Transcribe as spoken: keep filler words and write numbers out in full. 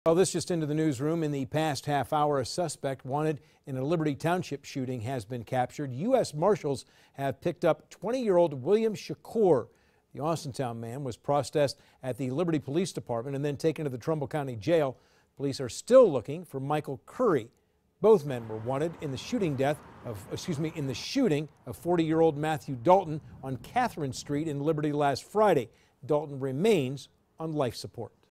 Well, this just into the newsroom. In the past half hour, a suspect wanted in a Liberty Township shooting has been captured. U S Marshals have picked up twenty-year-old William Shakur. The Austintown man was processed at the Liberty Police Department and then taken to the Trumbull County Jail. Police are still looking for Michael Curry. Both men were wanted in the shooting death of, excuse me, in the shooting of forty-year-old Matthew Dalton on Catherine Street in Liberty last Friday. Dalton remains on life support.